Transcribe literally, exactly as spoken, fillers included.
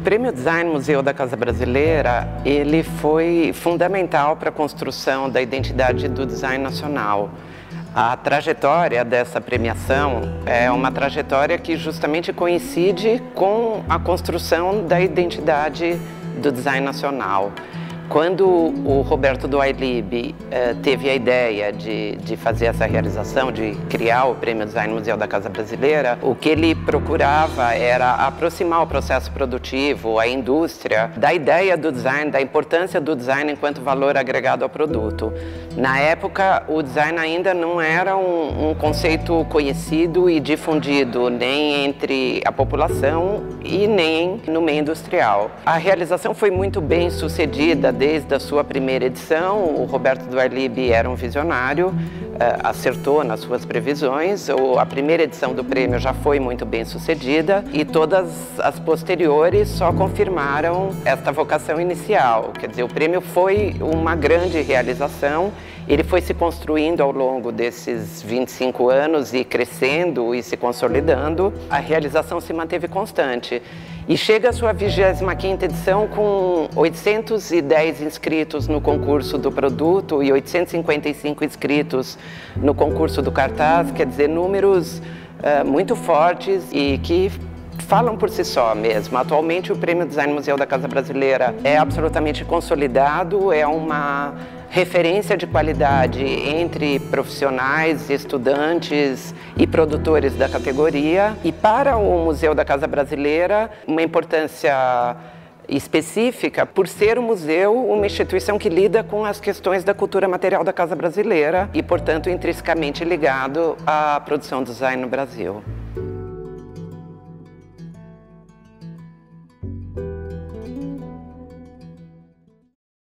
Prêmio Design Museu da Casa Brasileira, ele foi fundamental para a construção da identidade do design nacional. A trajetória dessa premiação é uma trajetória que justamente coincide com a construção da identidade do design nacional. Quando o Roberto Duailib eh, teve a ideia de, de fazer essa realização, de criar o Prêmio Design Museu da Casa Brasileira, o que ele procurava era aproximar o processo produtivo, a indústria, da ideia do design, da importância do design enquanto valor agregado ao produto. Na época, o design ainda não era um, um conceito conhecido e difundido nem entre a população e nem no meio industrial. A realização foi muito bem sucedida desde a sua primeira edição. O Roberto Duailib era um visionário, acertou nas suas previsões. A primeira edição do prêmio já foi muito bem sucedida e todas as posteriores só confirmaram esta vocação inicial. Quer dizer, o prêmio foi uma grande realização. Ele foi se construindo ao longo desses vinte e cinco anos e crescendo e se consolidando. A realização se manteve constante e chega à sua vigésima quinta edição com oitocentos e dez inscritos no concurso do produto e oitocentos e cinquenta e cinco inscritos no concurso do cartaz. Quer dizer, números uh, muito fortes e que falam por si só mesmo. Atualmente o Prêmio Design Museu da Casa Brasileira é absolutamente consolidado, é uma referência de qualidade entre profissionais, estudantes e produtores da categoria. E para o Museu da Casa Brasileira, uma importância específica por ser o museu uma instituição que lida com as questões da cultura material da Casa Brasileira e, portanto, intrinsecamente ligado à produção do design no Brasil.